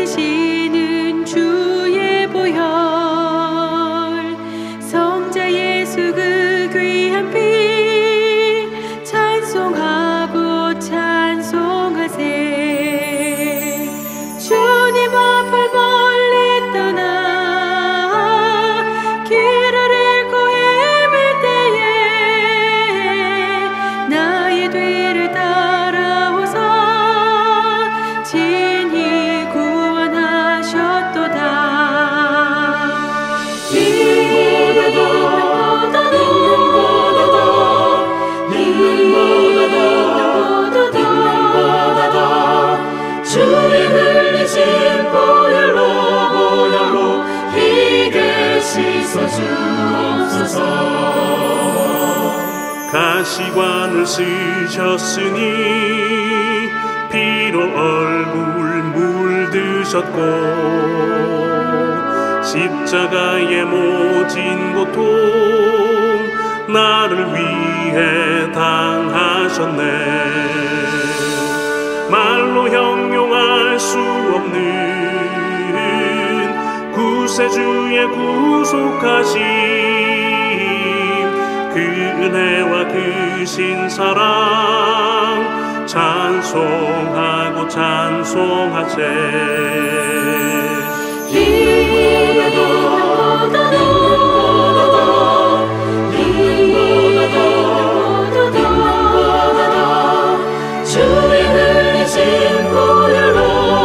흐르시는 주의 보혈, 성자 예수 그 귀한 피 찬송하고 찬송하세. 주님 앞을 멀리 떠나 길을 잃고 헤맬 때에 나의 뒤를 따라오사 친히 구원하셨도다. 있는 주의 흘리신 보혈로 희게 씻어주옵소서. 가시관을 쓰셨으니 피로 얼굴 물드셨고 십자가의 모진 고통 나를 위해 당하셨네. 말로 형용할 수 없는 구세주의 구속하심, 그 은혜와 그 신사랑 찬송하고 찬송하세. 주의 흘리신 보혈로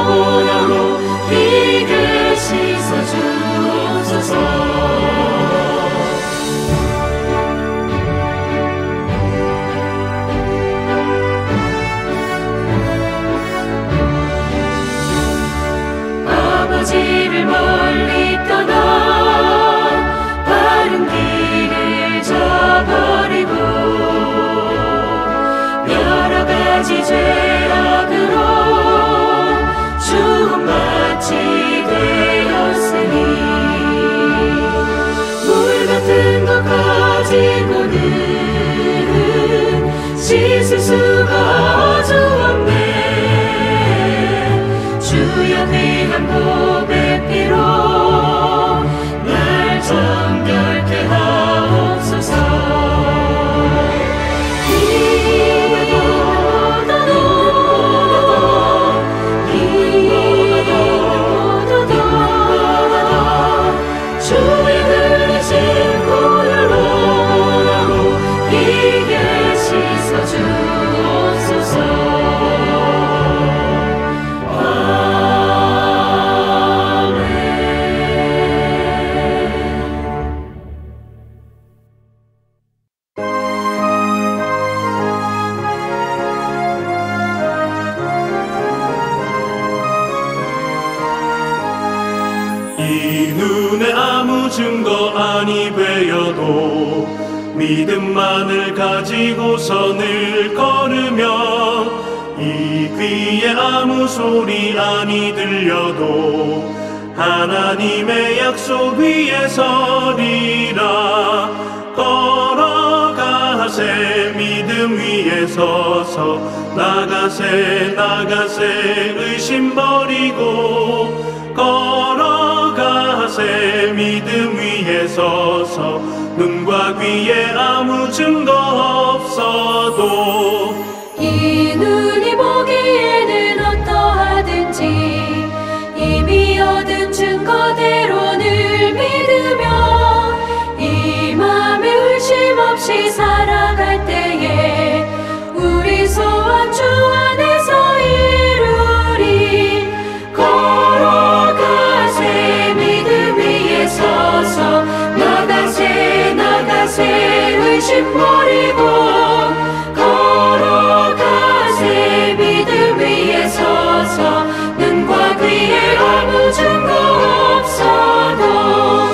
희게 씻어주옵소서. 아버지를 멀리 떠나 바른 길을 저버리고 여러 가지 죄악으로 주음받지 되었으니 물 같은 것 가지고는 씻을 수가 아주 없네. 주여 귀한 보배 피로 날 정결케 하옵소서. 주의 흘리신 보혈로 희게 씻어주옵소서. 이 눈에 아무 증거 아니 되어도 믿음만을 가지고서 늘 걸으며 이 귀에 아무 소리 아니 들려도 하나님의 약속 위에 서리라. 걸어가세 믿음 위에 서서 나가세 의심 버리고 걸어가세 믿음 위에 서서 눈과 귀에 아무 증거 없어도 이 눈이 보기에는 어떠하든지 이미 얻은 증거대로 늘 믿으며 이 맘에 의심 없이 살아갈 때에 우리 소원 주 안에서 이루리. 걸어가세 믿음 위에 서서 나가세 의심 버리고 걸어가세 믿음 위에 서서 눈과 귀에 아무 증거 없어도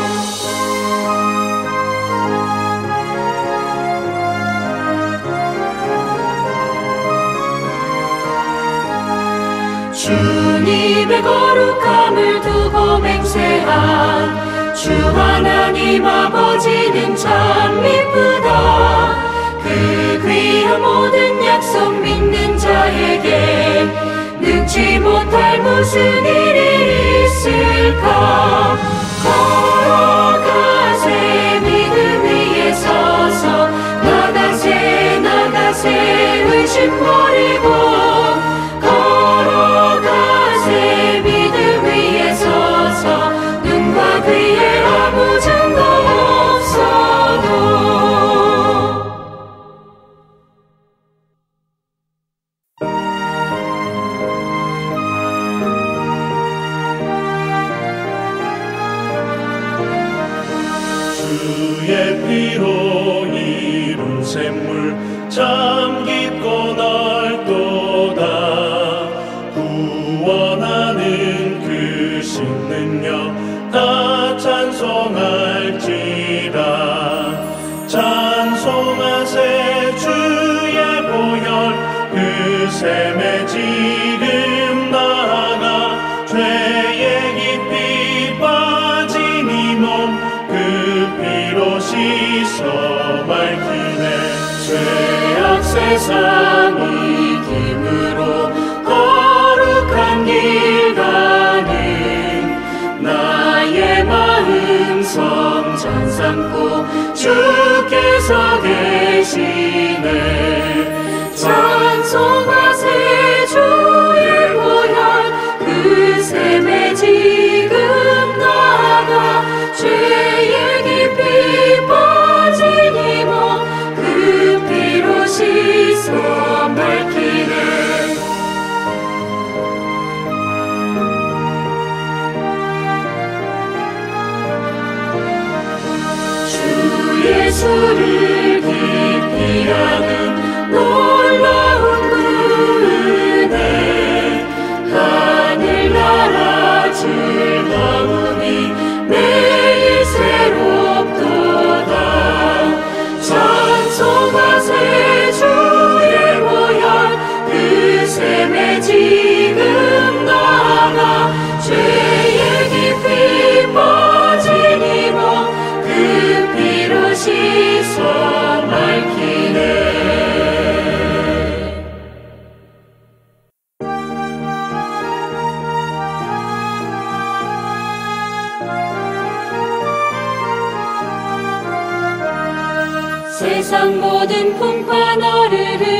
주님의 거룩함을 두고 맹세한 주 하나님 아버지는 참 이쁘다. 그 귀한 모든 약속 믿는 자에게 능치 못할 무슨 일이 피로 이룬 샘물 참 깊고 넓도다. 구원하는 그 신능력 다 찬송할지라. 찬송하세 주의 보혈 그 샘에 지금 나아가 죄에 깊이 빠진 이 몸 그 피로 씻어 밝히네. 죄악 세상 이김으로 거룩한 길 가는 나의 마음 성전 삼고 주께서 계시네. 찬송하세 주의 보혈 그 샘에 지금 나아가 죄에 깊이 빠진 이 몸 그 피로 씻어 밝히네. 주 예수를 깊이 아는 놀라운 그 은혜 하늘나라 즐거움이 매일 새롭도다. 찬송하세 주의 보혈 그 샘에 지금 나아가 죄에 깊이 빠진 이 몸 그 피로 씻어 밝히네. 세상 모든 풍파 너를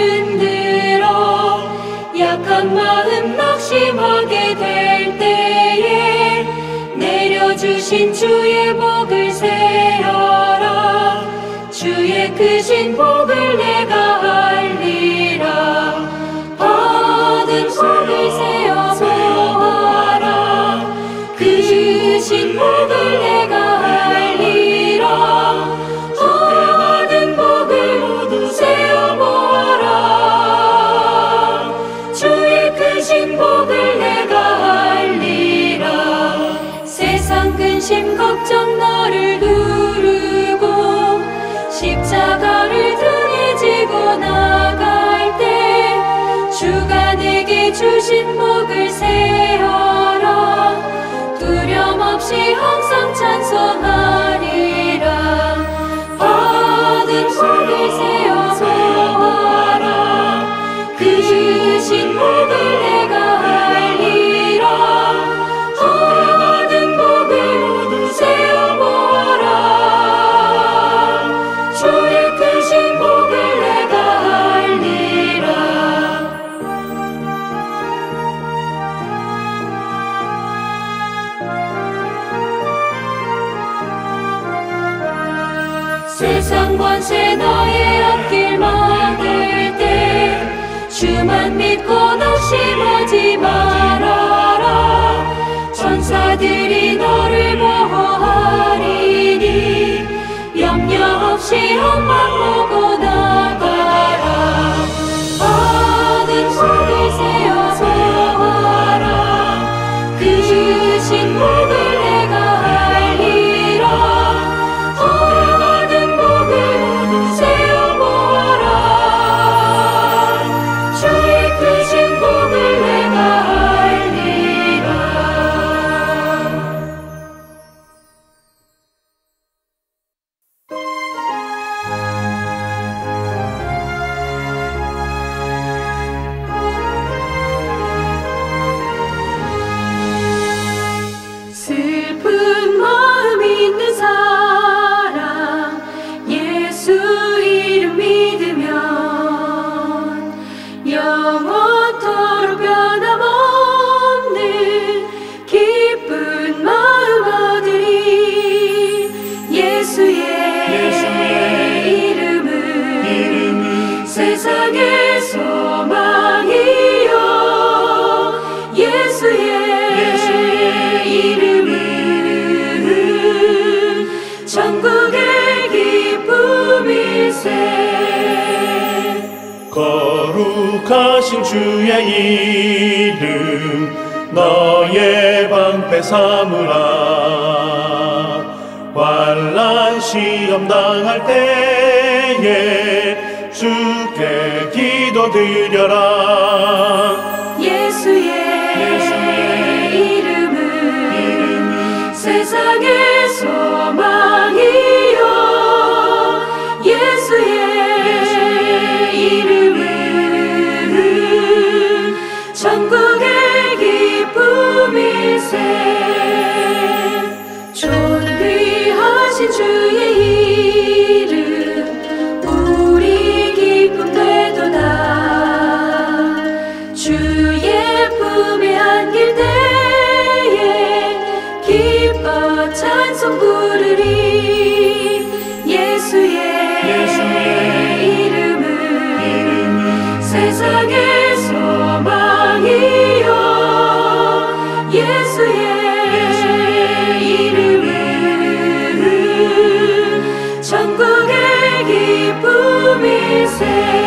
흔들어 약한 마음 낙심하게 될 때에 내려주신 주의 복을 세어라. 주의 크신 복을 내가 알리라. 받은 복을 세어 보아라. 크신 복을 내가 알리라. 받은 복을 모두 세어 보아라. 주의 크신 복을 내가 알리라. 세상 근심 걱정 너를 두르고 십자가를 등에 지고 나갈 때 주가 내게 주신 복을 세어라. 두려움 없이 항상 찬송하리라. 받은 복을 세어 보아라. 크신 복을 내가 알리라. 받은 복을 모두 세어 보아라. 주의 크신 복을 내가 알리라. 세상 권세 너의 앞길 막을 때 주만 믿고 낙심하지 말아라. 천사들이 너를 보호하리니 염려 없이 한방 보고 나가라. 받은 복을 세어 보아라. 크신 복을 내가 알리라. 받은 복을 모두 세어 보아라. 주의 크신 복을 내가 알리라. 거룩하신 주의 이름 너의 방패 삼으라. 환난 시험 당할 때에 주께 기도드려라. 예수의 이름은 세상의 소망이요. 예수의 이름은 천국의 기쁨일세. 존귀하신 주의 이름 우리 기쁨 되도다. 주의 품에 안길 때에 기뻐 찬송 부르리. 예수의 이름은 세상의 소망이요. 예수의 이름은 천국의 기쁨일세.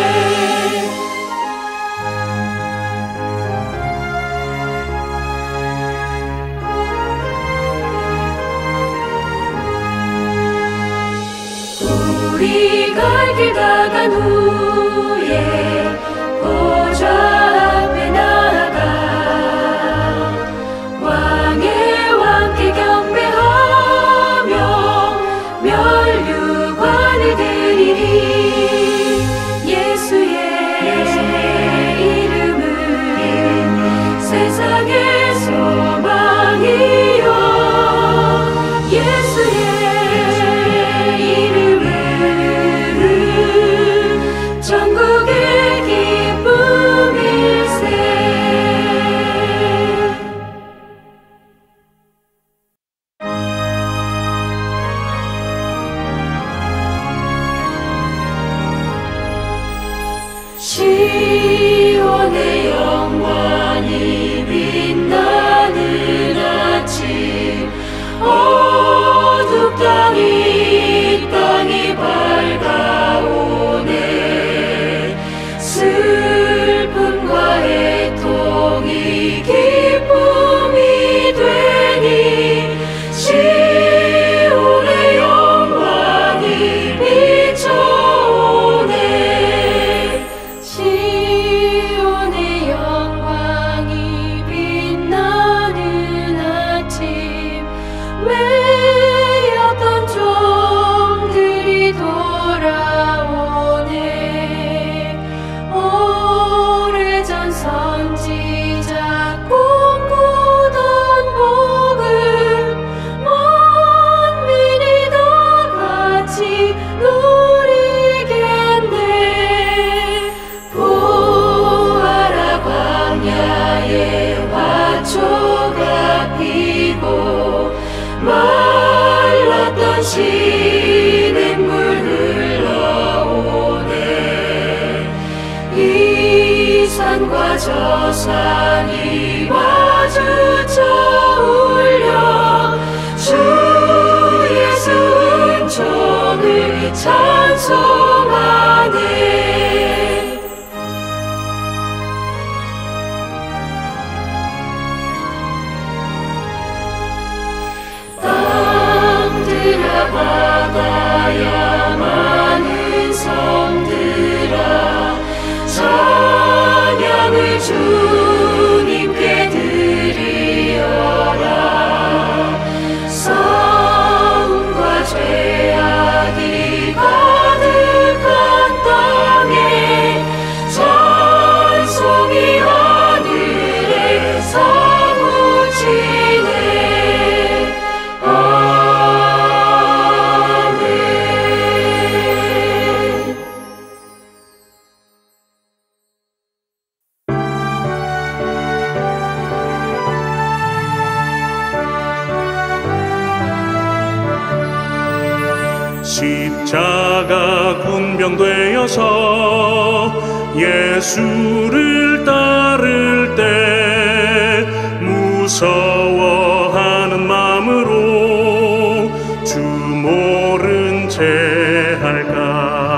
우리 갈 길 다 간 후에 보좌 앞에 나아가 왕의 왕께 경배하며 면류관을 드리리. 예수의 이름은 세상의 소망이요. 예수의 천국의 기쁨일세. 시온의 영광이 빛나는 아침 어둡다 이 땅이 밝아오네. 슬픔과 애통이 기쁨이 되니 시온의 영광이 비춰오네. 시온의 영광이 빛나는 아침 외였던 종들이 돌아오네. 오래전 선지자 꿈꾸던 복을 만민이 다 같이 누리겠네. 보아라 광야에 화초가 피고 말랐던 시냇물 흘러오네. 이 산과 저 산이 마주쳐 울려 주 예수 은총을 찬송하네. 땅들아 바다야 많은 섬들아 찬양을 주님께 드리어라. 싸움과 죄악이 가득한 땅에 찬송이 하늘에 사무치네. 아멘. 십자가 군병되어서 예수를 따를 때 무서워하는 마음으로 주 모른 채 할까.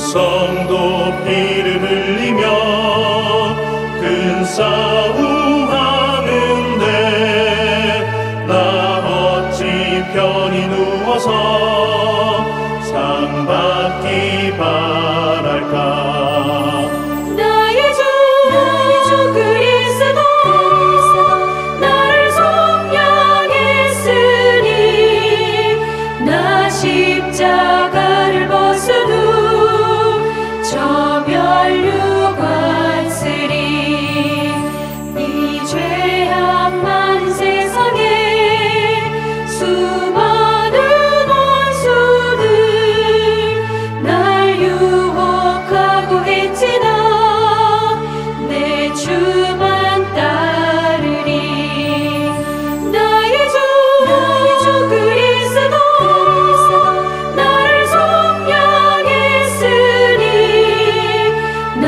성도 피를 흘리며 큰 싸움 하는데 나 어찌 편히 누워서 상 받기 바랄까. 나의 주 그리스도 나를 속량했으니 나 십자가를 벗은 후 저 멸류관 쓰리. 이 죄악 많은 세상에 수많은 원수들 날 유혹하고 했지나 내 주만 따르리. 나의 주 그리스도 나를 속량했으니 나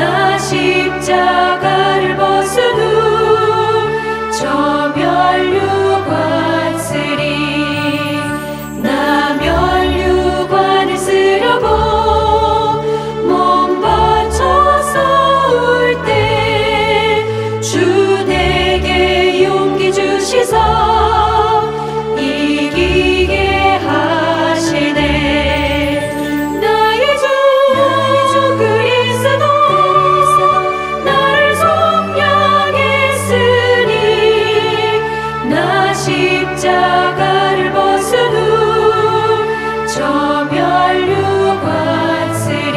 십자가를 벗은 후 저 멸류관 쓰리. 나 멸류관을 쓰려고 몸 바쳐 싸울 때 주 내게 용기 주시사 이기게 하시네. 나의 주 그리스도 나를 속량했으니 나 십자가를 벗은 후 저 멸류관 쓰리.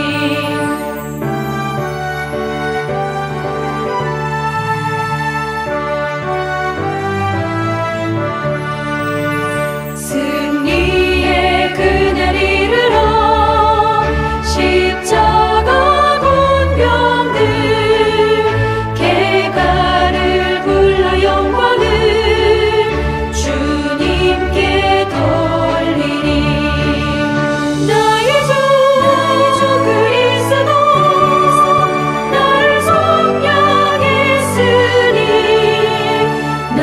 승리의 그날 이르러 십자가 군병들 개가를 불러 영광을 주님께 돌리리. 나의 주 그리스도 나를 속량했으니 나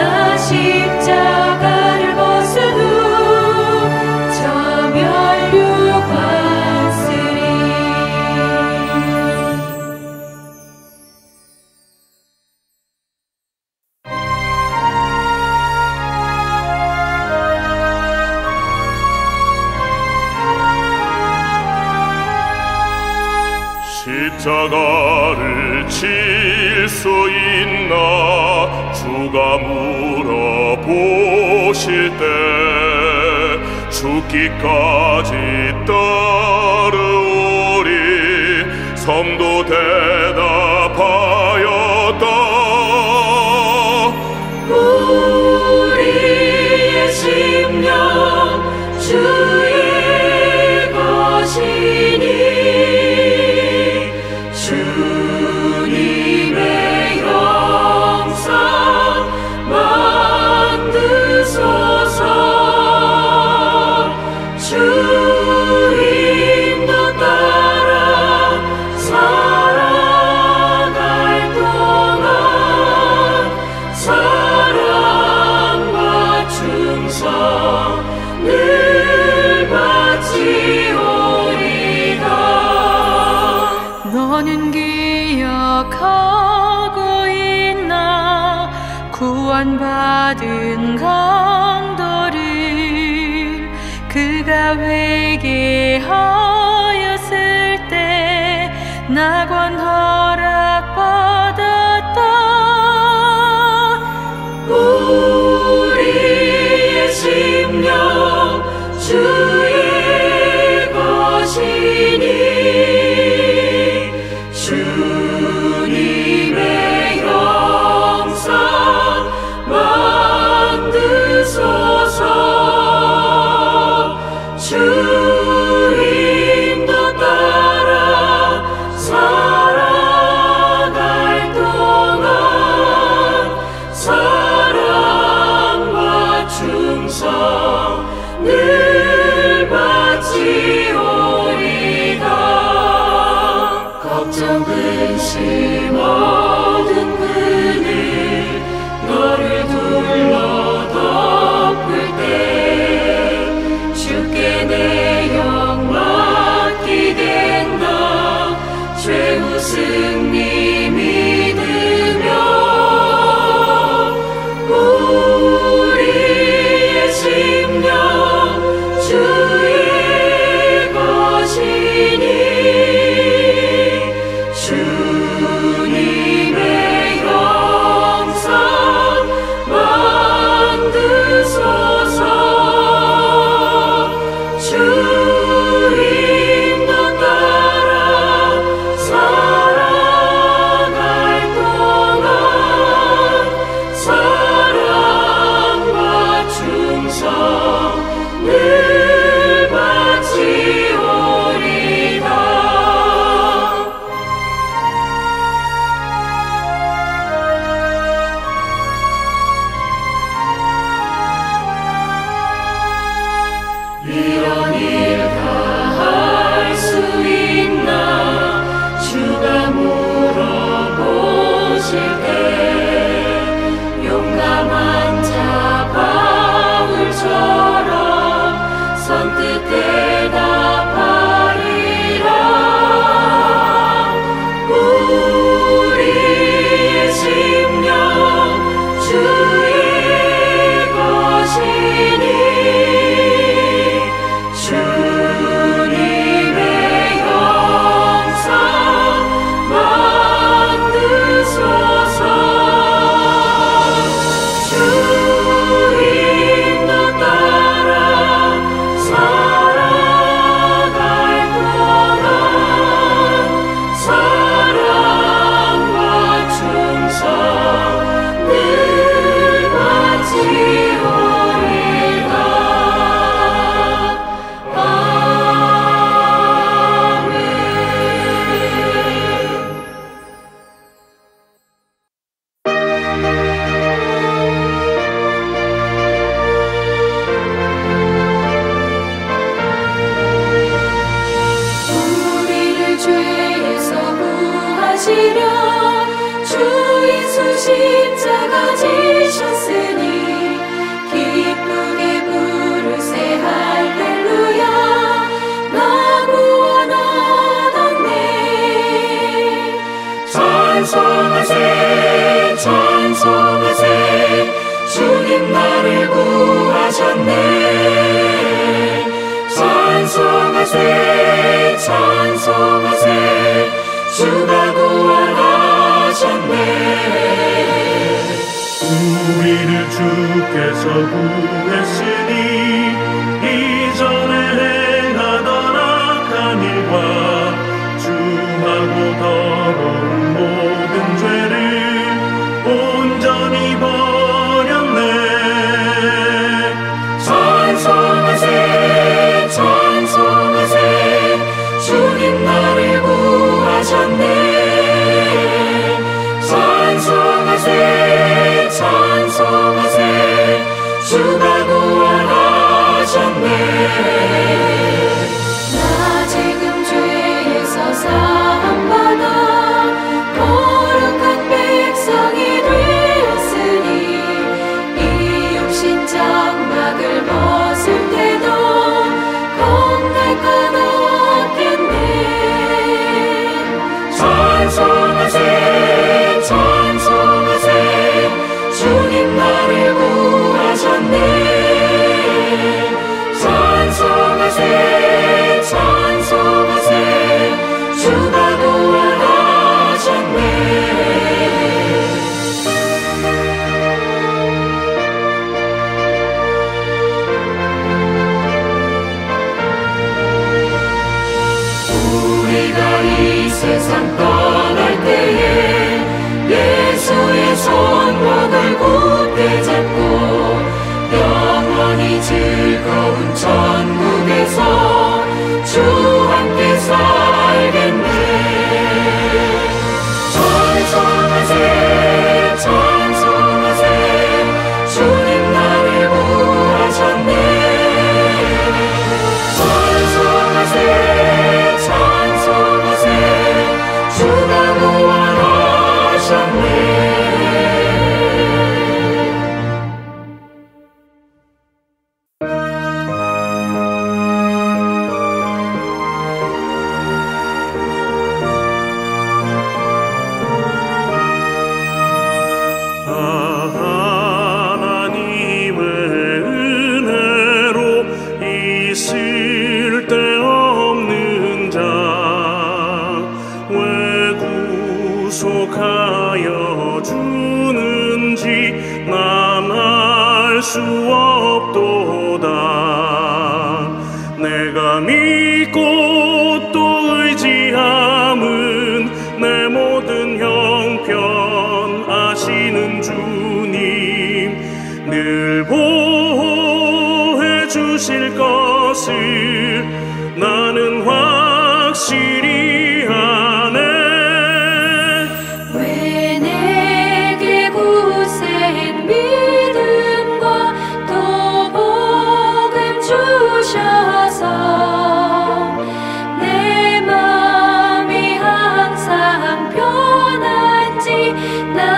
십자가를 벗은 후 저 멸류관 쓰리. 십자가를 칠 수 있나 주가 물어보실 때 죽기까지 따르오리. 성도 대답하였다. 우리의 심령 주의 것이니 주님의 형상 만드소서. 주 인도 따라 살아갈 동안 사랑과 충성 늘 바치오리다. 너는 기억하고 있나 구원받은 강도를 그가 회개하였을 때 낙원 허락받았다. 우리의 심령 주의 것이니 주님의 형상 만드소서. 주 인도 따라 살아 나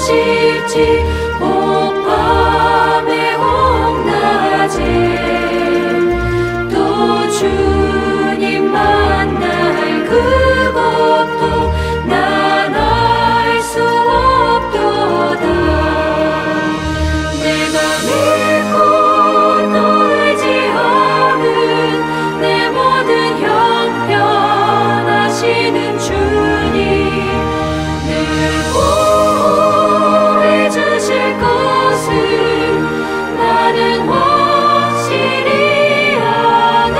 쉽지 혹밤에 혹낮에 또 주님 만날 그것도 난 알 수 없도다. 내가 믿고 또 의지하는 내 모든 형편하시는 주님 늘 보호해 주실 것을 나는 확실히 아네.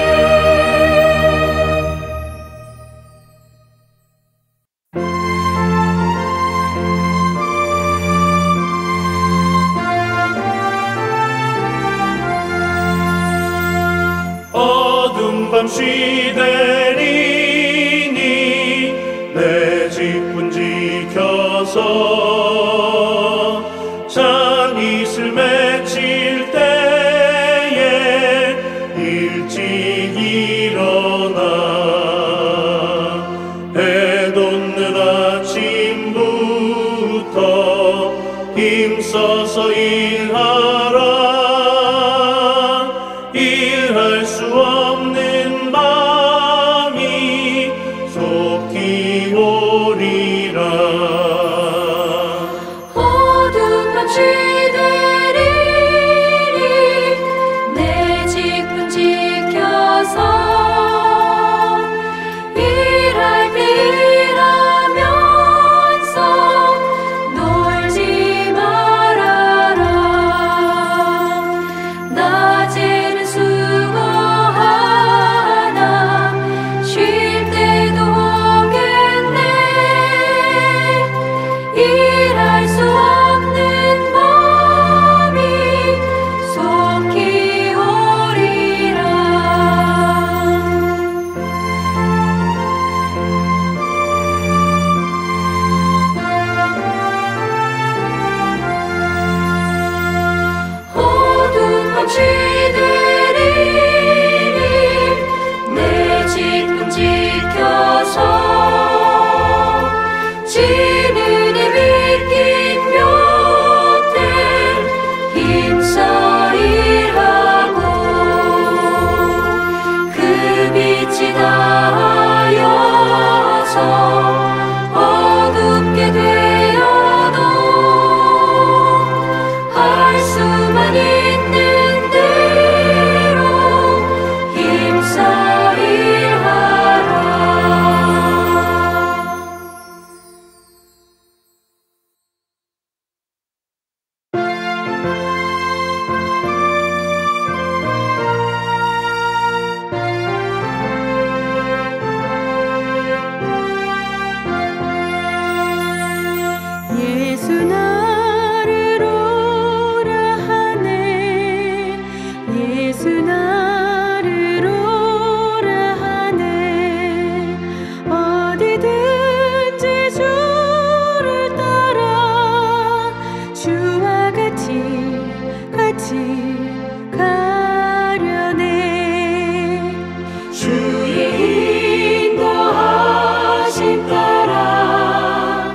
어둠 밤 시대리니 내 직분 지켜서 장이슬 맺힐 때에 일찍 일어나 해 돋는 아침부터 힘써서 일하라. 일할 수 없는 마음이 속히 오리라. 어둠 밤 시대리니 내 직분 지켜서 일할 때 일하면서 놀지 말아라. 낮에는 수고하나 쉴 때도 오겠네. 일할 수 없는 마음이 속히 오리라. 어두운 밤 시대리니 내 직분 지켜서 지는 해 믿긴 몇 해 힘써 일하고 그 빛이 닿아여서 어둡게 되어도 할 수만 있는 대로 힘써 일하라. 예수 나를 오라 하네. 예수 나를 오라 하네. 어디든지 주를 따라 주와 같이 가려네. 주의 인도하심 따라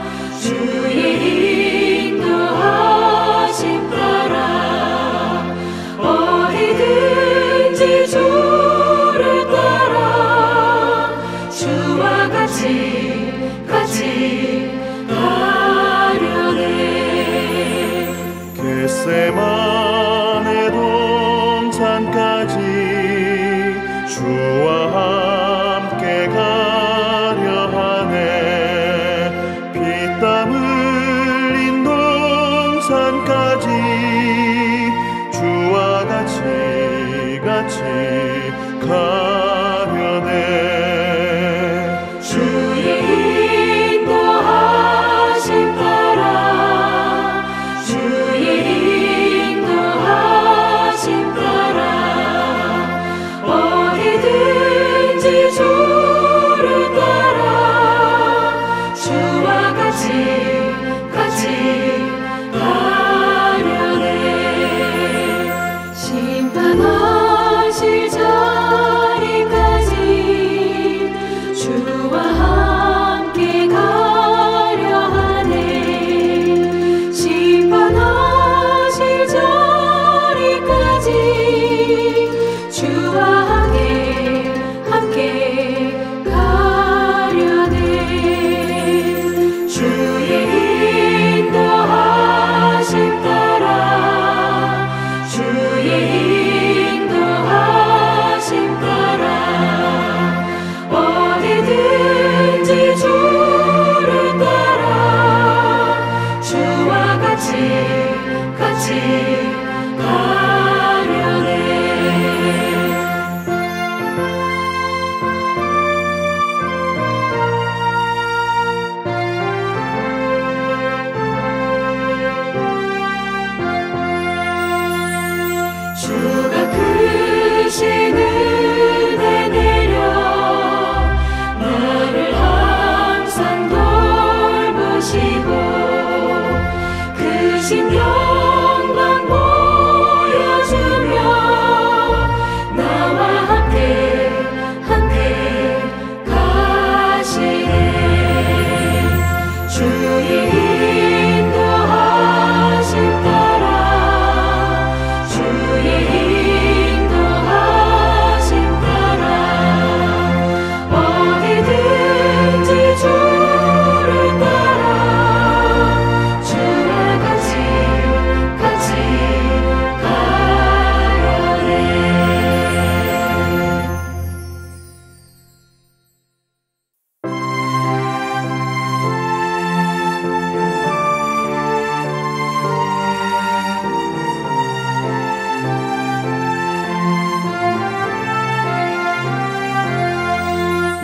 주의 인도하심 따라 어디든지 주를 따라 주와 같이 가려네. 겟세마네 동산까지 주와 함께 가려 하네. 피땀 흘린 동산까지 주와 같이 가려네. 주의 인도하심 따라 주의 인도하심 따라 어디든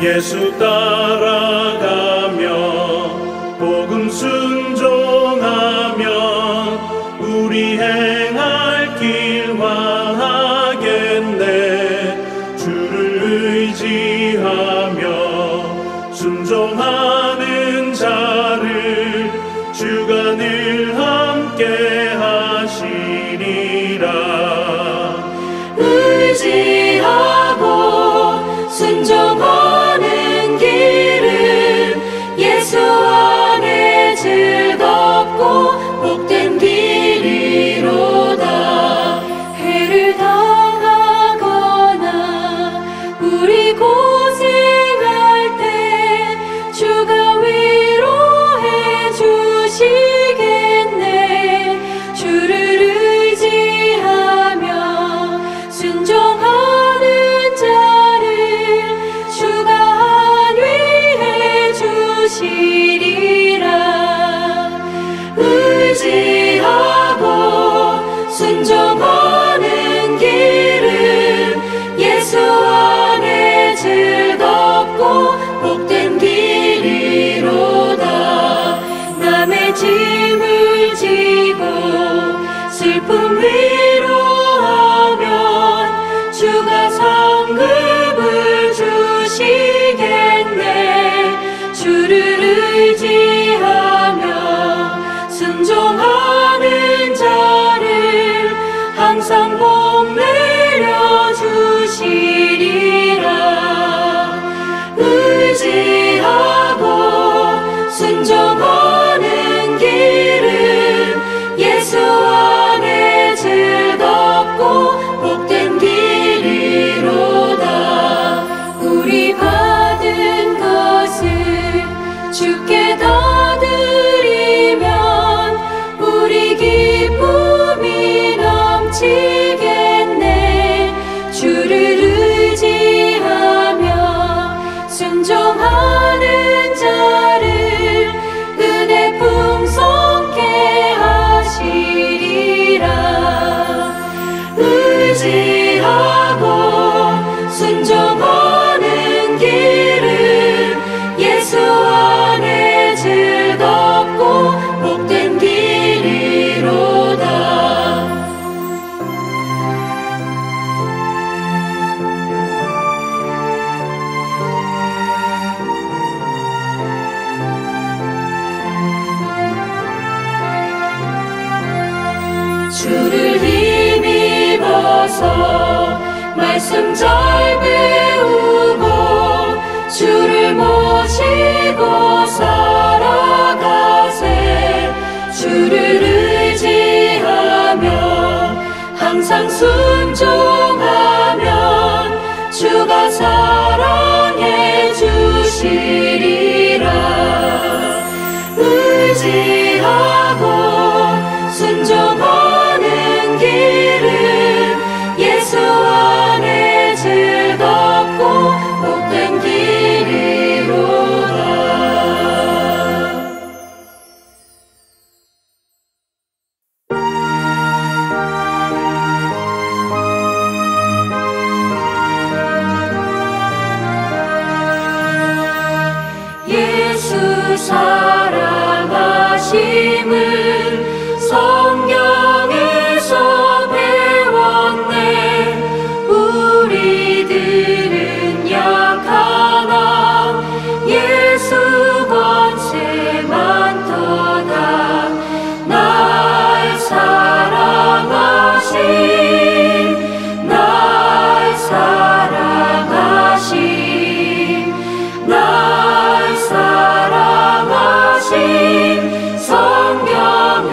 예수 따라가며 복음 순종하며 우리 행할 길 화하겠네. 주를 의지하며 순종하는 자를 주가 늘 함께 하시리라. 의지하고 순종하는 길은 예수 안에 즐겁고 복된 길이로다. 해를 당하거나 우리 고생할 때 주가 위로해 주시겠네. 주를 의지하며 순종하는 자를 주가 안위해 주시리라. 의지하고 순종하는 길은 예수 안에 즐겁고 복된 길이로다. 남의 짐을 지고 슬픔 위로하면 주가 상급을 주시겠네. 주를 의지하며 순종하는 자를 항상 복 내려 주시리라. 의지하고 순종하는 길은 예수 안에 즐겁고 복된 길이로다. 우리 받은 것을 주께 다 드리면 우리 기쁨이 넘치겠네. 주를 의지하며 순종하는 자를 은혜 풍성케 하시리라. 의지하고 순종하는 길은 예수 안에 즐겁고 복된 길이로다. 주를 힘입어서 말씀 잘 배우고 주를 모시고 살아가세. 주를 의지하며 항상 순종하면 주가 사랑해 주시리라. 의지하고 순종하는 길은 예수 안에 즐겁고 복된 길이로다. 예수 사랑하심을 성경에서 배웠네. 우리들은 약하나 예수 권세 많도다. 날 사랑하신 날 사랑하신 날 사랑하신 성경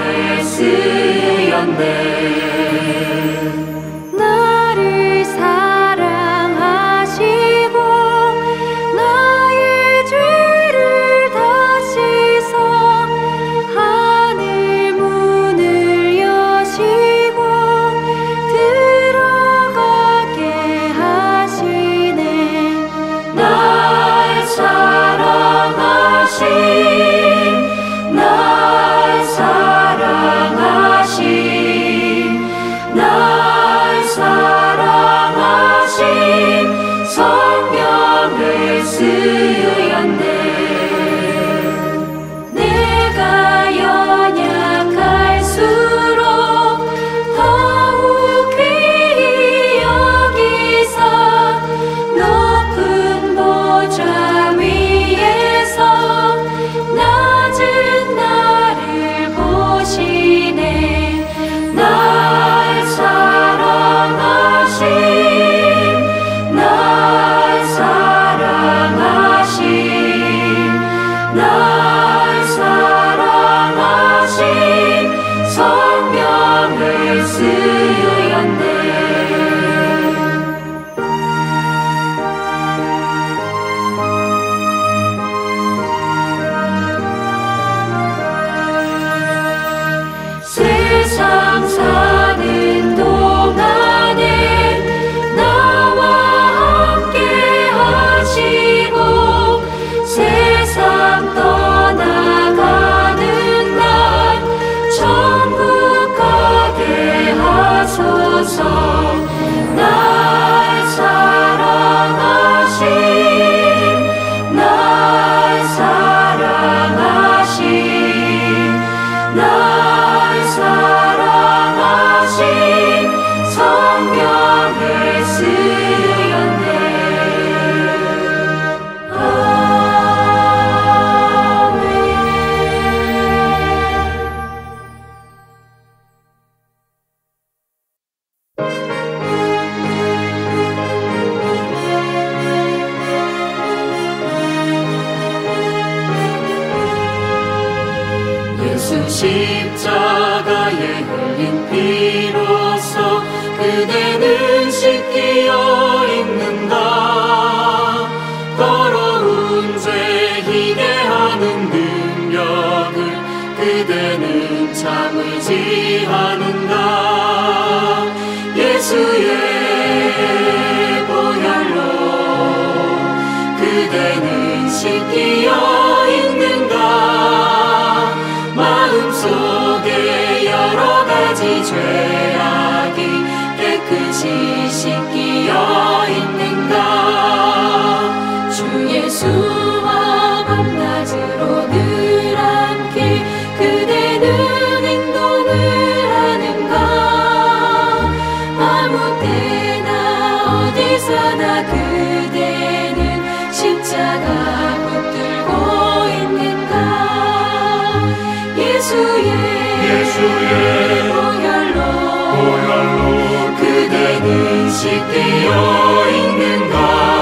십자가에 흘린 피로써 그대는 씻기어 있는가. 더러운 죄 희게 하는 능력을 그대는 참을지 않는가. 예수의 보혈로 그대는 씻기어 있는가. 마음속에 여러 가지 죄악이 깨끗이 씻기어 있는가. 주 예수와 밤낮으로 늘 함께 그대는 행동을 하는가. 아무 때나 어디서나 그대는 십자가 붙들고 있는가. 예수의 보혈로 그대는 씻기어 있는가.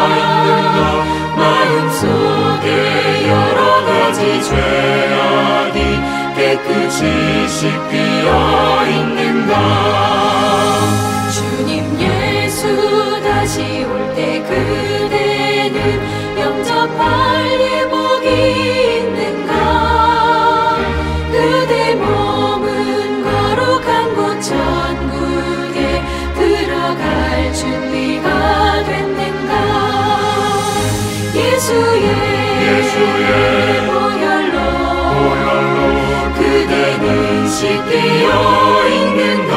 마음속에 여러 가지 죄악이 깨끗이 씻기어 있는가. 주님 예수 다시 올 때 그대는 영접할 예복이 있는가. 그대 몸은 거룩한 곳 천국에 들어갈 준비가 됐는가. 예수의 보혈로 그대는 씻기어 있는가.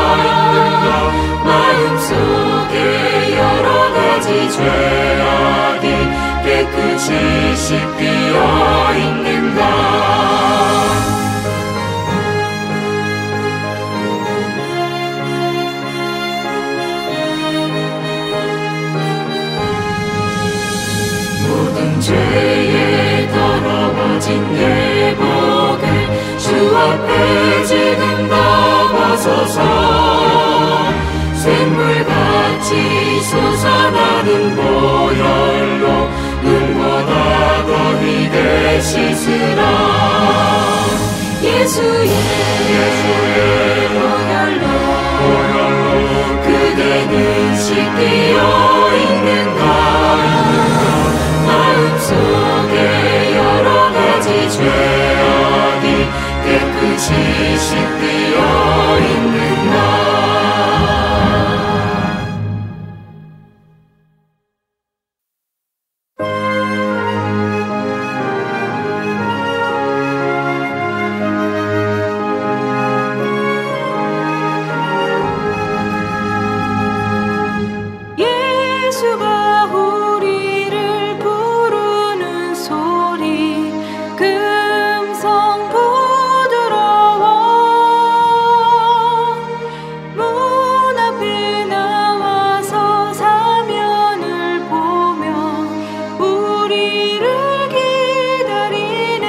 마음속에 여러 가지 죄악이 깨끗이 씻기어 있는가. 모든 죄에 더러워진 예복을 주 앞에 지금 다 벗어서 샘물같이 솟아나는 보혈로 눈보다 더 희게 씻으라. 예수의 보혈로 그대는 씻기어 있는가. 마음속에 여러 가지 죄악이 깨끗이 씻기어 있는가. 예수가 우리를 부르는 소리 금성 부드러워. 문 앞에 나와서 사면을 보며 우리를 기다리네.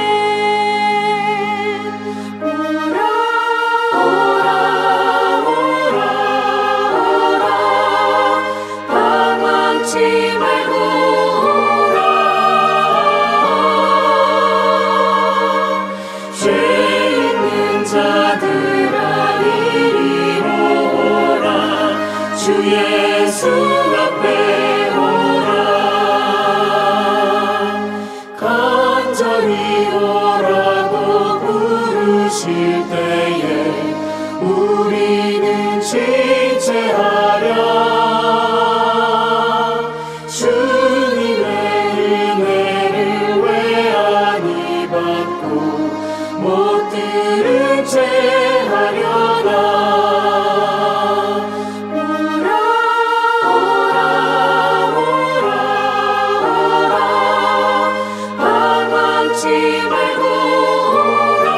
오라 방황치 말고 오라. 죄 있는 자들아 이리로 오라. 주 예수 앞에 오라. 간절히 오라고 부르실 때에 우리는 지체하랴. 주님의 은혜를 왜 안 입었고 못 들은 채 하려나. 방황치 말고 오라.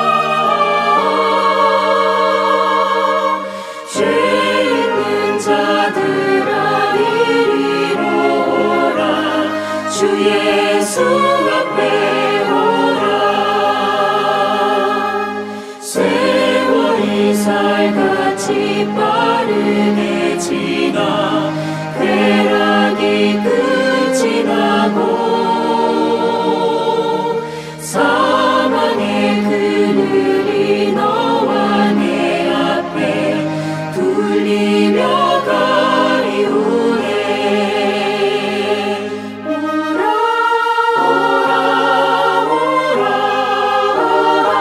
죄 있는 자들아 이리로 오라. 주 예수 앞에 오라. 세월이 살같이 빠르게 지나 쾌락이 끝이 나고 사망의 그늘이 누리며 가리우네. 오라 오라 오라 오라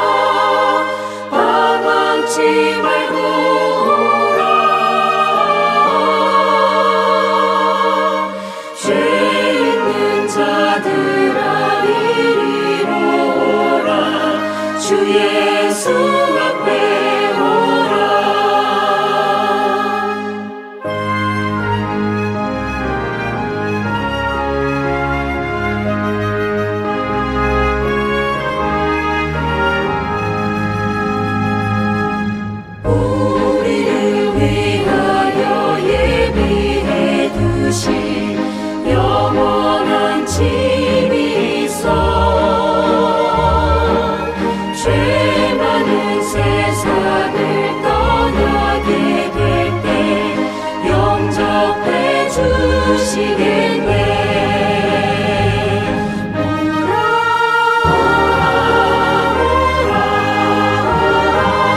방황치 말고 오라. 죄 있는 자들아 이리로 오라. 주 예수 앞에 오라. 우리를 위하여 예비해 두신 영원한 집이 있어. 죄 많은 세상을 떠나게 될 때 영접해 주시겠네. 오라 오라 오라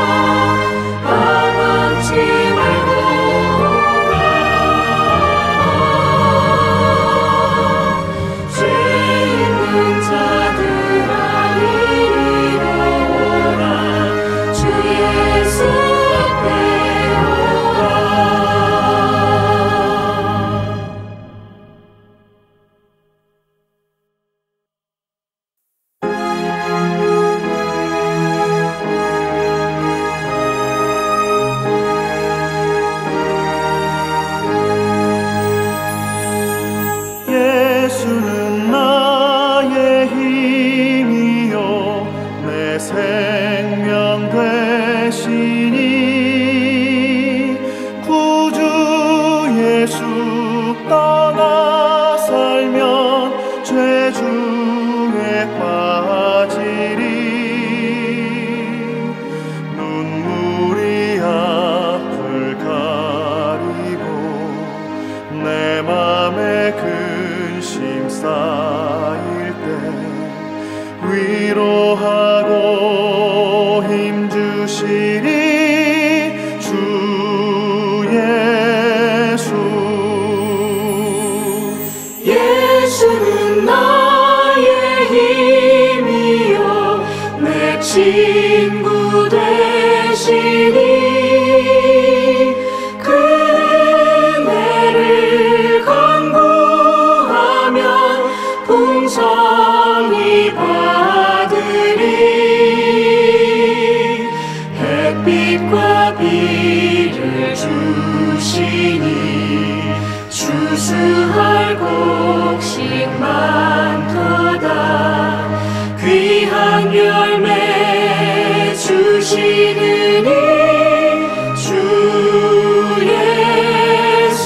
방황치 말고 오라. 죄 있는 자들아 이리로 오라. 주 예수 앞에 오라. 예수는 나의 힘이요 내 생명 되시니 구주 예수 떠나 살면 죄 중에 빠지리. 눈물이 앞을 가리고 내 맘에 근심 쌓일 때 위로하고 힘주시리 주 예수. 예수는 나의 힘이요 내 친구 되시니 그 은혜를 간구하면 풍성히 받으리. 햇빛과 비를 주시니 추수할 곡식 많도다. 귀한 열매 주시느니 주 예수.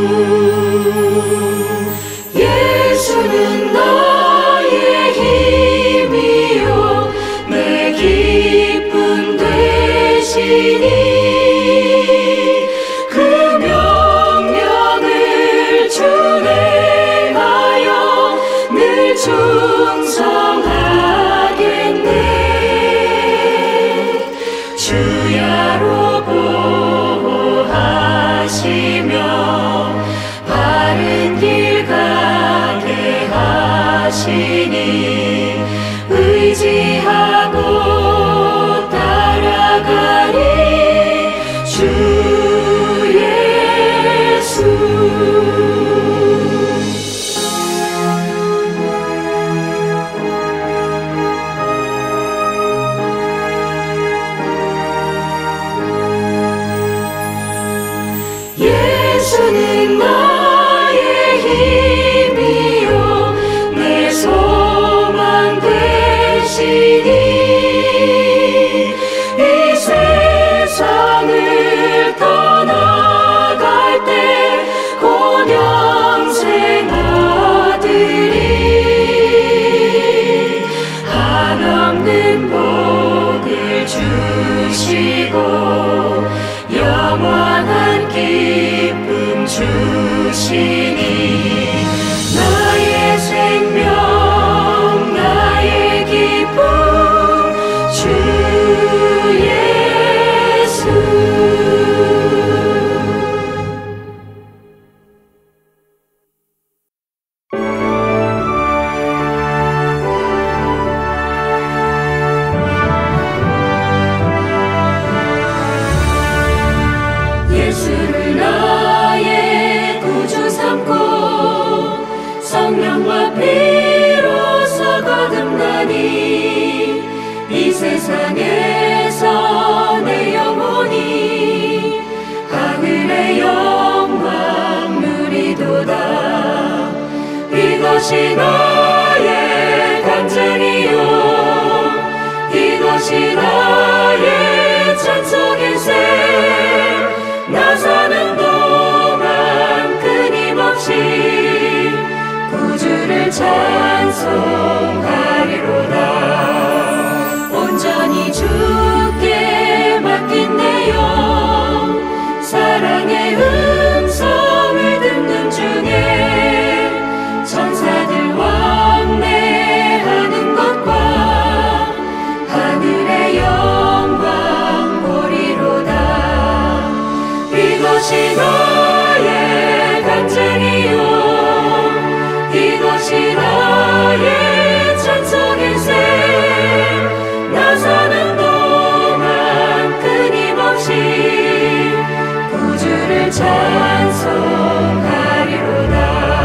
예수는 나의 힘이요 내 기쁨 되시니 그 명령을 준행하여 늘 충성하겠네. 주야로 보호하시며 바른 길 가게 하시니 의지하고 따라가리 주 예수. 예수는 나의 힘이요 내 소망 되시니 이 세상을 떠나갈 때 곧 영생 얻으리. 한없는 복을 주시고 영원한 기쁨 주시니 나의 생명 나의 기쁨 세상에서 내 영혼이 하늘의 영광 누리도다. 이것이 나의 간증이요 이것이 나의 찬송일세. 나 사는 동안 끊임없이 구주를 찬송하리로다. 온전히 주께 맡긴 내 영 사랑의 음성을 듣는 중에 천사들 왕래하는 것과 하늘의 영광 보리로다. 이것이 나의 간증이요 이것이 나의 찬송일세. 나 사는 동안 끊임없이 구주를 찬송하리로다.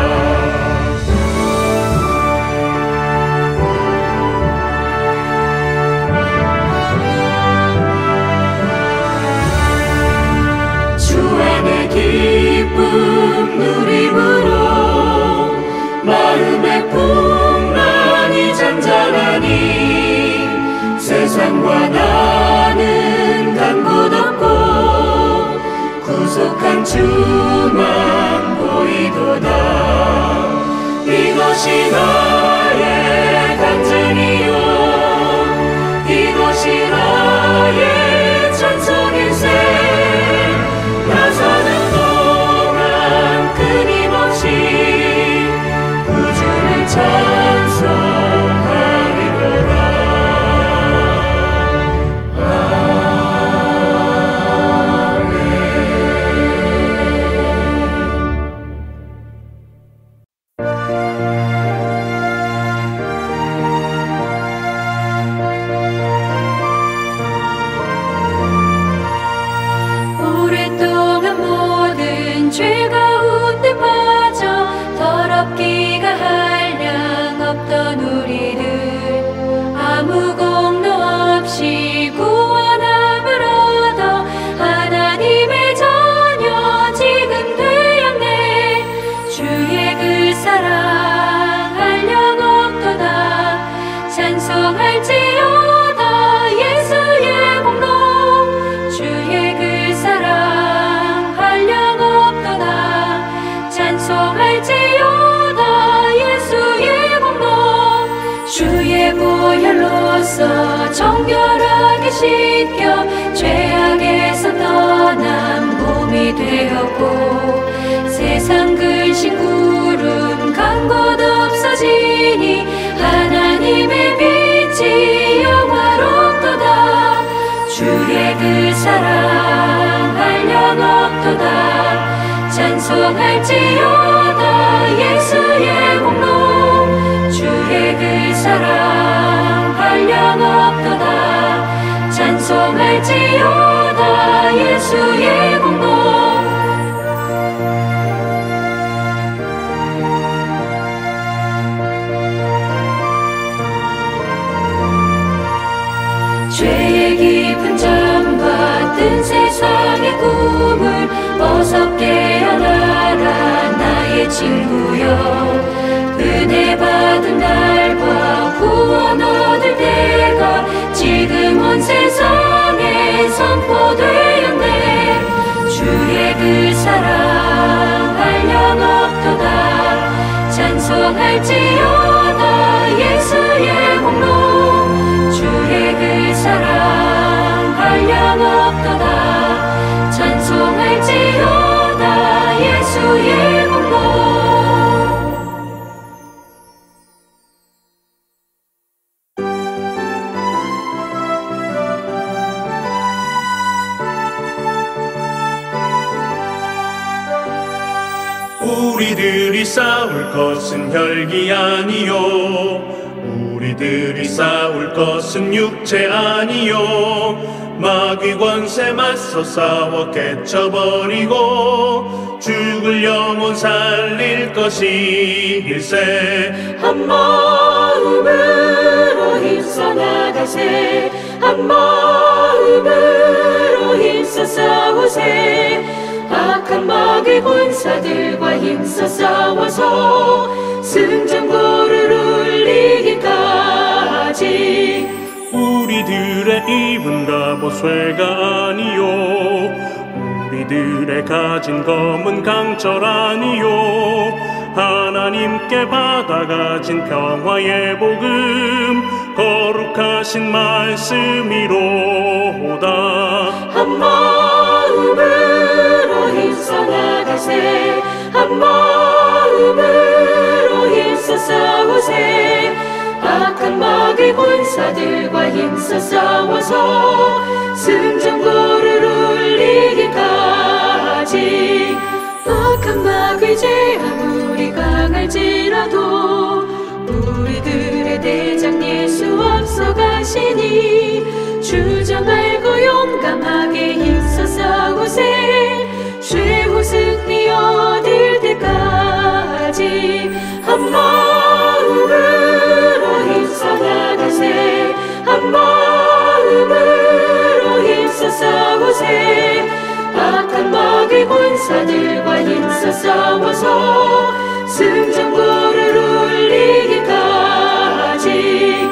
주 안의 기쁨 누림으로 마음의 풍랑이 잔잔하니 세상과 나는 간 곳 없고 구속한 주만 보이도다. 이것이 나의 간증이요 이것이 나의 찬송일세. 나 사는 동안 끊임없이 구주를 찬송하리로다. 오랫동안 모든 죄 가운데 빠져 더럽기가 한량 없던 우리를 아무 공로 없이 구원함을 얻어 하나님의 자녀 지금 되었네. 주의 그 사랑 한량 없도다. 찬송할지어다 예수의 공로. 주의 그 사랑 한량 없도다. 찬송할지어다 예수의 공로. 주의 보혈로서 정결하게 씻겨 죄악에서 떠난 몸이 되었고 세상 근심 구름 간 곳 없어지니 하나님의 빛이 영화롭도다. 주의 그 사랑 한량 없도다. 찬송할지어다 예수의 공로. 주의 그 사랑 한량 없도다. 찬송할지어다 예수의 공로. 죄의 깊은 잠과 뜬 세상의 꿈을 어서 깨어나라 나의 친구여. 은혜 받은 날과 구원 얻을 때가 지금 온 세상에 선포되었네. 주의 그 사랑 한량 없도다. 찬송할지어다 예수의 공로. 주의 그 사랑 한량 없도다. 찬송할지어다 예수의 공로. 우리들이 싸울 것은 혈기 아니요 우리들이 싸울 것은 육체 아니요 마귀 권세 맞서 싸워 깨쳐버리고 죽을 영혼 살릴 것이 일세. 한 마음으로 힘 웃어 나가세. 한 마음으로 힘써 싸우세. 악한 마귀 군사들과 힘써 싸워서 승전고를 울리기까지. 우리들의 입은 갑옷쇠가 아니요, 우리들의 가진 검은 강철 아니요, 하나님께 받아가진 평화의 복음 거룩하신 말씀이로다. 한 마음으로 힘써 나가세. 한 마음으로 힘써 싸우세. 악한 마귀 군사들과 힘써 싸워서 승전고를 울리기까지. 악한 마귀 제 아무리 강할지라도 우리들의 대장 예수 앞서가시니 주저 말고 용감하게 힘써 싸우세. 최후 승리 얻을 때까지. 한 마음으로 힘써 나가세. 한 마음으로 힘써 싸우세. 악한 마귀 군사들과 힘써 싸워서 승전고를 울리기까지.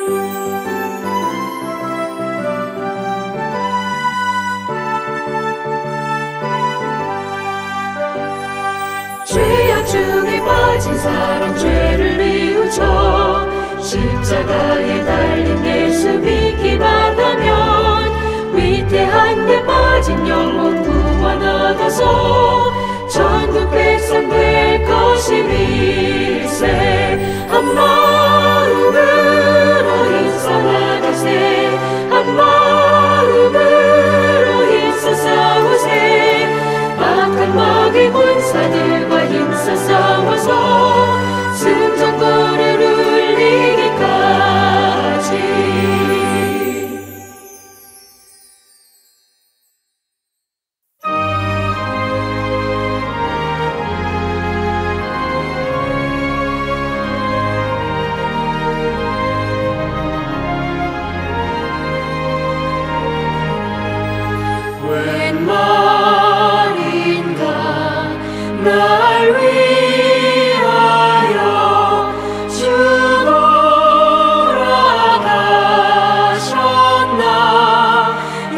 죄악 중에 빠진 사람 죄를 뉘우쳐 십자가에 달린 예수 믿기만 하면 위태한 데 빠진 영혼 구원 얻어서 전국 백성 될 것임일세. 한 마음으로 힘써 나가세. 한 마음으로 힘써 싸우세. 악한 마귀 군사들과 힘써 싸워서 승전고를 울리기까지. 웬 말인가 날 위하여 주 돌아가셨나. 이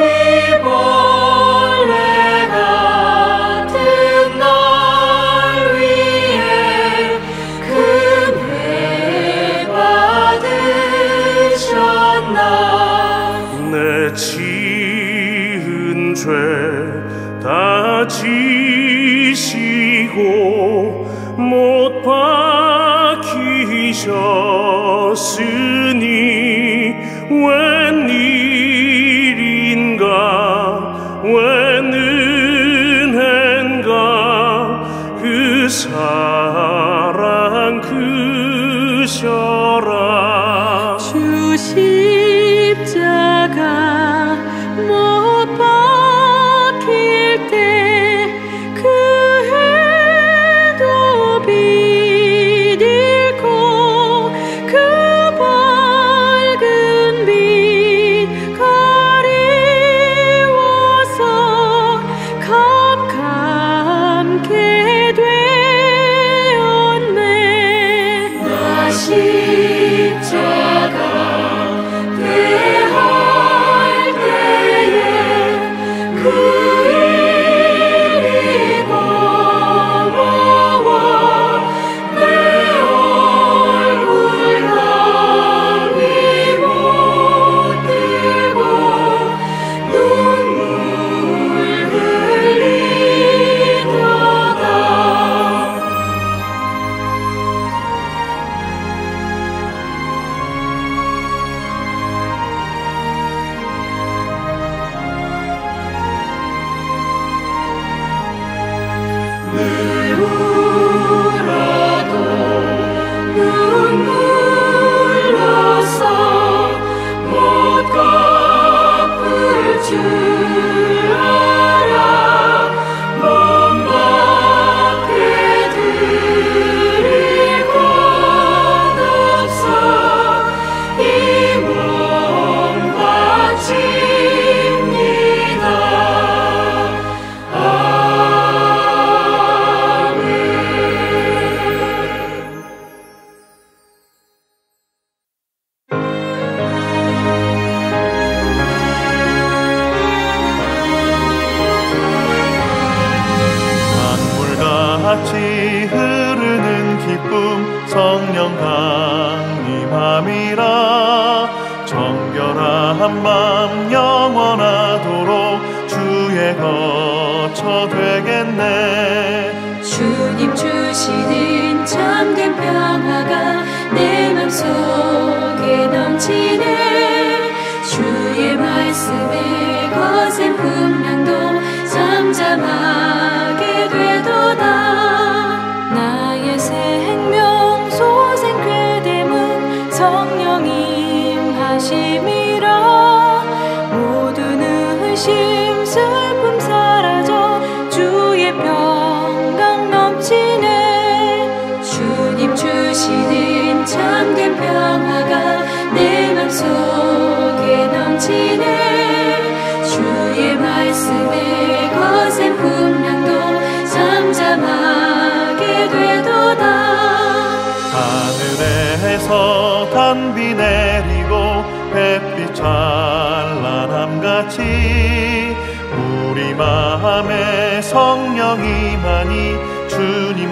벌레 같은 날 위해 큰 회 받으셨나. 내 지은 죄 다 지시고 못 박히셨으니 웬일인가 웬 은혜인가 그 사랑 크셔라. 주 십자가 못 박힐 때 그 해도 빛 잃고 그 밝은 빛 가리워서 캄캄케 되었네. 나 십자가 대할 때에 그 일이 고마워. 내 얼굴 감히 못 들고 눈물 흘리다가 참맘 영원하도록 주의 거처 되겠네. 주님 주시는 참된 평화가 내 맘속에 넘치네. 주의 말씀에 거센 풍랑도 잠잠하게 되도다. 나의 생명 소생 꾀됨은 성령 임하심이라. 모든 의심 슬픔 사라져 주의 평강 넘치네. 주님 주시는 참된 평화가 내 맘속에 넘치네. 주의 말씀에 거센 풍랑도 잠잠하게 되도다. 하늘에서 단비 내리고 햇빛 찬란함같이 우리 마음에 성령 임하니 주님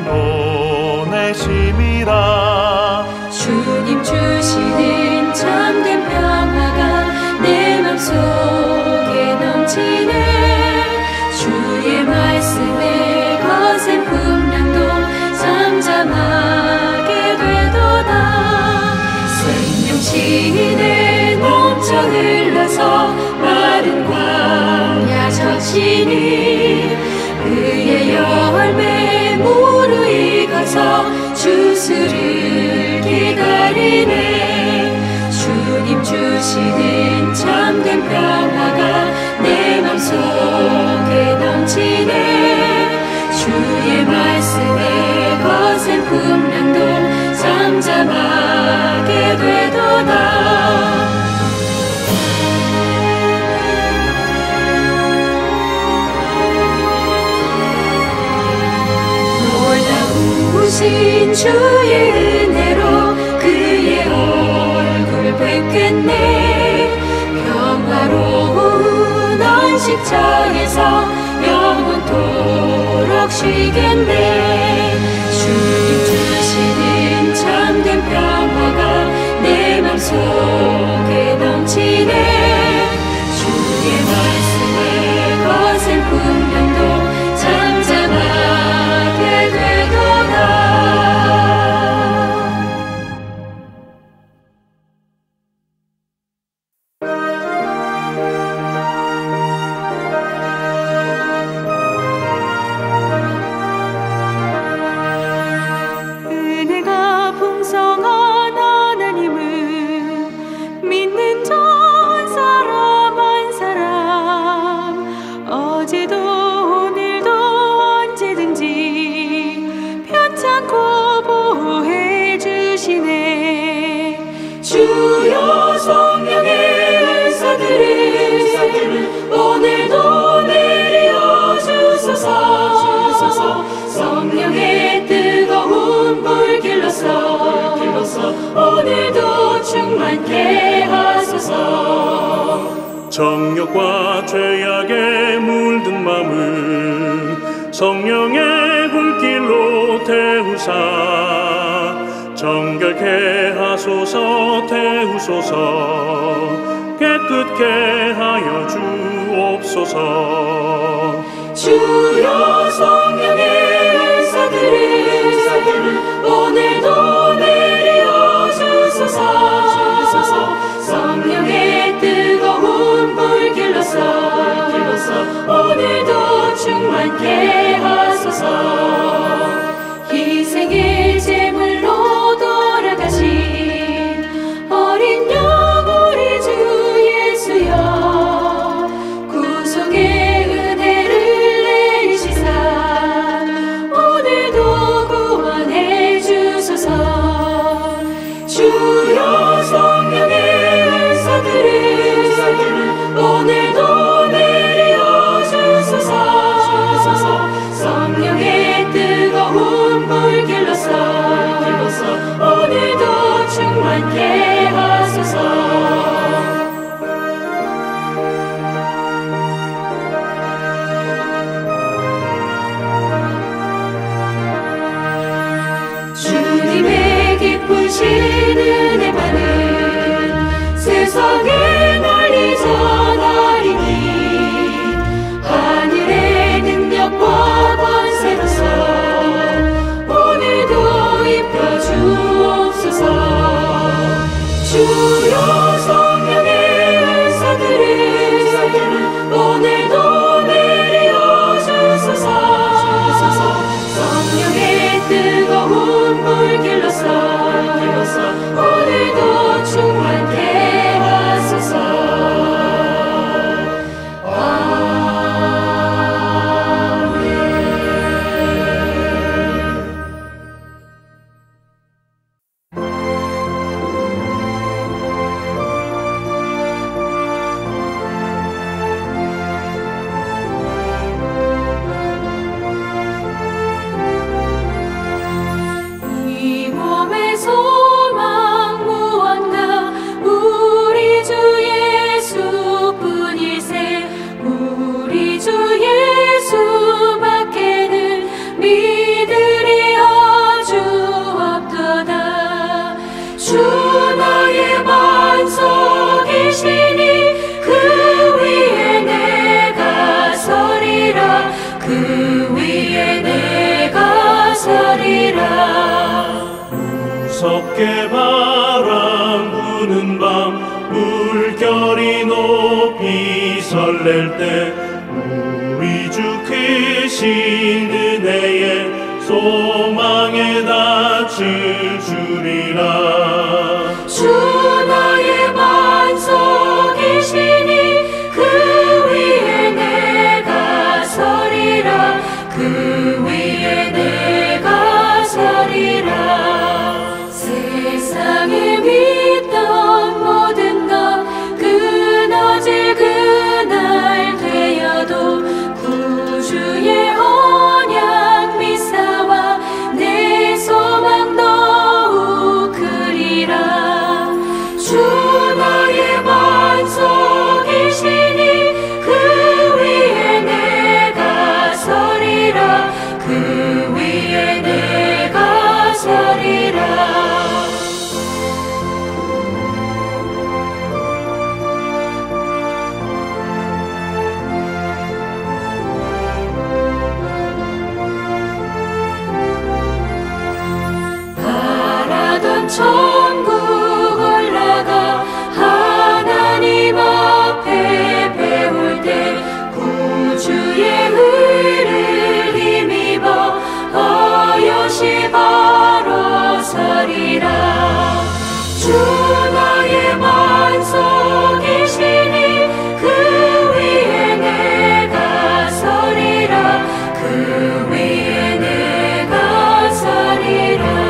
보내심이라. 주님 주시는 참된 평화가 내 맘속에 넘치네. 주의 말씀에 거센 풍랑도 잠잠하게 되도다. 생명신에 넘쳐 흘러서 마른 광야 적시니 그의 열매 무르익어서 주스를 기다리네. 주님 주시는 참된 평화가 내 맘속에 넘치네. 주의 말씀에 거센 풍랑도 잠잠하게 되도다. 놀라우신 주의 은혜로 그의 얼굴 뵙겠네. 평화로운 안식처에서 영원토록 쉬겠네. 주님 주시는 참된 평화가 내 맘속에 넘치네. 주의 말씀에 거센 풍랑도 잠잠하게 되도다. 은혜가 풍성한 하나님을 믿는 전 사람 한 사람 어제도 오늘도 언제든지 편찮고 보호해 주시네. 주여 성령의 은사들을 오늘도 내려 주소서. 성령의 뜨거운 불길로서 오늘도 충만케 하소서. 정욕과 죄악에 물든 맘을 성령의 불길로 태우사 정결케 하소서. 태우소서. 깨끗게 하여 주옵소서. 주여 성령의 은사들을 오늘도 내려 주소서. 성령의 뜨거운 불길로서 오늘도 충만케 하소서. 희생의 제물로 돌아가신 어린 양 우리 주 예수여 구속의 은혜를 내리시사 오늘도 구원해 주소서. 주여 성령의 은사들을 오늘도 내려 주소서. 성령의 뜨거운 불길로서 오늘도 충만케 하소서. 주님의 기쁘신 은혜 많은 세상에 널리 주여 성령의 은사들을 오늘도 내려 주소서. 성령의 뜨거운 불길로서 오늘도 충만케 하소서. 이 몸의 소망 무언가 우리 주 예수뿐일세. 우리 주 예수밖에는 믿으리 아주 없도다. 주 나의 반석이시니 그 위에 내가 서리라. 그 위에 내가 서리라. 무섭게 바람 부는 밤 물결이 높이 설렐 때 우리 주 크신 은혜에 소망에 닿을 줄이라. 주 나의 반석이시니 그 위에 내가 서리라. 그 위에 내가 서리라. 세상에 믿던 모든 것 끊어질 그날 되어도 구주의 언약 미사와 내 소망 더욱 크리라. 주 나의 반석이시니 그 위에 내가 서리라. 그 위에 내가 서리라. 바라던 천국 올라가 하나님 앞에 배울 때 구주의 의를 힘입어 어여시 바로 서리라. 주 나의 반석이시니 그 위에 내가 서리라. 그 위에 내가 서리라.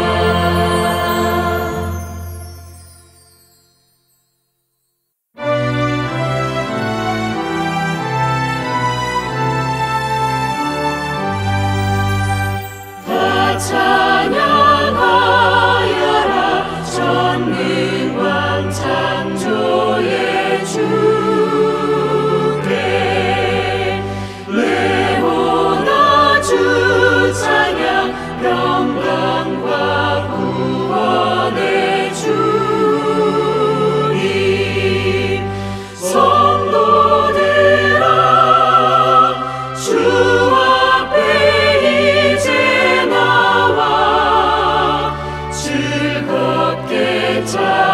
다 찬양하여라. 전능왕 창조의 주께 레오나 주 찬양. 영광과 구원의 주님. 성도들아 주 앞에 이제 나와 즐겁게 찬양하라.